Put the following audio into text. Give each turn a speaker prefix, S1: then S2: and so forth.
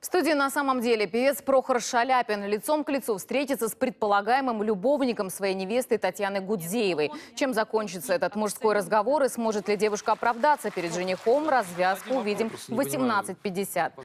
S1: В студии на самом деле певец Прохор Шаляпин лицом к лицу встретится с предполагаемым любовником своей невесты Татьяны Гудзеевой. Чем закончится этот мужской разговор и сможет ли девушка оправдаться перед женихом, развязку увидим в 18:50.